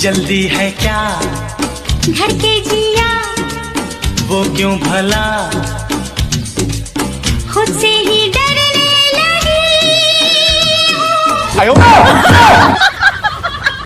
जल्दी है क्या घर के जिया, वो क्यों भला खुद से ही